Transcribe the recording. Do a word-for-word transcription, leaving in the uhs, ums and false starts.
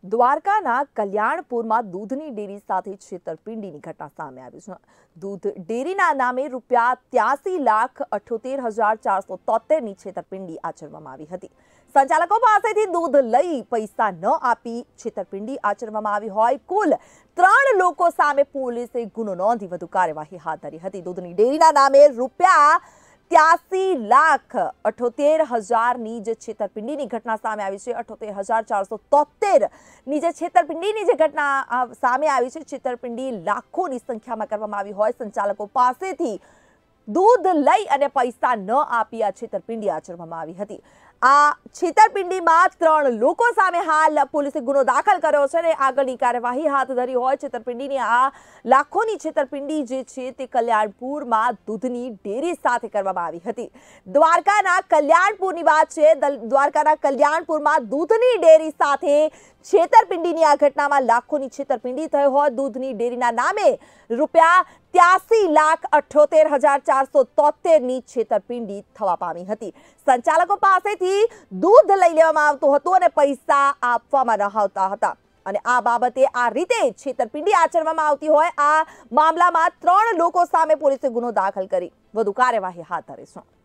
દ્વારકાના કલ્યાણપુરમાં દૂધની ડેરી સાથે છેતરપિંડીની ઘટના સામે આવી છે। દૂધ ડેરીના નામે રૂપિયા ત્યાસી લાખ અઠ્યોતેર હજાર ચારસો તોતેરની છેતરપિંડી આચરવામાં આવી હતી। સંચાલકો પાસેથી દૂધ લઈ પૈસા ન આપી છેતરપિંડી આચરવામાં આવી હોય કુલ ત્રણ લોકો સામે પોલીસે ગુનો નોંધી વધુ કાર્યવાહી હાથ ધરી હતી। દૂધની ડેરીના નામે રૂપિયા ત્યાસી લાખ અઠ્યોતેર હજારની જે છેતરપિંડીની ઘટના સામે આવી છે। અઠ્યોતેર હજાર ચારસો તોતેર ની જે છેતરપિંડીની જે ઘટના સામે આવી છે, છેતરપિંડી લાખોની સંખ્યામાં કરવામાં આવી હોય સંચાલકો પાસેથી દૂધ લઈ અને પૈસા ન આપી આ છેતરપિંડી આચરવામાં આવી હતી। આ છેતરપિંડીમાં ત્રણ લોકો સામે હાલ પોલીસે ગુનો દાખલ કર્યો છે અને આગળની કાર્યવાહી હાથ ધરી હોય। છેતરપિંડીની આ લાખોની છેતરપિંડી જે છે તે કલ્યાણપુરમાં દૂધની ડેરી સાથે કરવામાં આવી હતી। દ્વારકાના કલ્યાણપુરની વાત છે। દ્વારકાના કલ્યાણપુરમાં દૂધની ડેરી સાથે છેતરપિંડીની આ ઘટનામાં લાખોની છેતરપિંડી થઈ હોય। દૂધની ડેરીના નામે રૂપિયા ત્યાસી લાખ અઠ્યોતેર હજાર ચારસો તોતેર ની છેતરપિંડી થવા પામી હતી। સંચાલકો પાસેથી દૂધ લઈ લેવામાં આવતું હતું અને પૈસા આપવામાં ન આવતા હતા અને આ બાબતે આ રીતે છેતરપિંડી આચરવામાં આવતી હોય આ મામલામાં ત્રણ લોકો સામે પોલીસે ગુનો દાખલ કરી વધુ કાર્યવાહી હાથ ધરી છે।